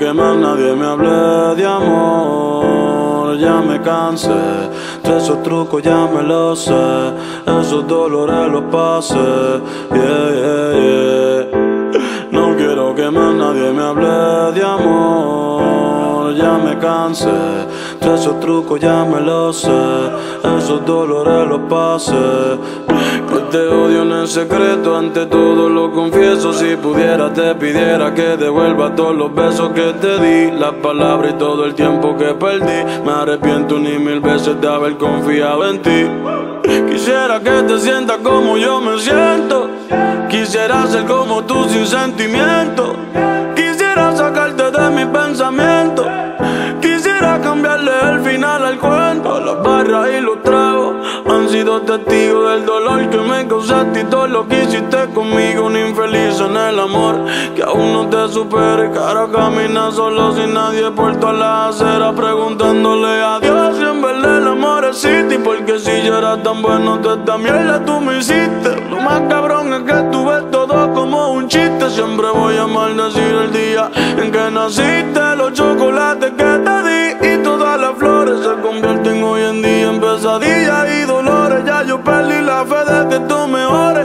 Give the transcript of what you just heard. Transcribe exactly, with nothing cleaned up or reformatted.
que más nadie me hable de amor. Ya me cansé de esos trucos, ya me lo sé. Esos dolores los pasé, yeah, yeah, yeah. No quiero que más nadie me hable de amor. Ya me cansé de esos trucos, ya me lo sé. Esos dolores los pasé. Que te odio en el secreto, ante todo lo confieso. Si pudiera te pidiera que devuelva todos los besos que te di, las palabras y todo el tiempo que perdí. Me arrepiento ni mil veces de haber confiado en ti. Quisiera que te sientas como yo me siento. Quisiera ser como tú sin sentimiento. Quisiera sacarte de mis pensamientos. Quisiera cambiarle el final al cuento. Las barras y los tragos han sido testigos del dolor que me causaste y todo lo que hiciste conmigo. Un infeliz en el amor que aún no te supere. Que ahora camina solo sin nadie por todas las aceras, preguntándole a Dios si en verdad el amor existe. Y porque si yo era tan bueno, de esta mierda tú me hiciste. Lo más cabrón es que tú ves todo como un chiste. Siempre voy a maldecir el día en que naciste. Los chocolates que te di y todas las flores se convierten hoy en día en pesadillas y dolores. Ya yo perdí la fe de que tú mejores.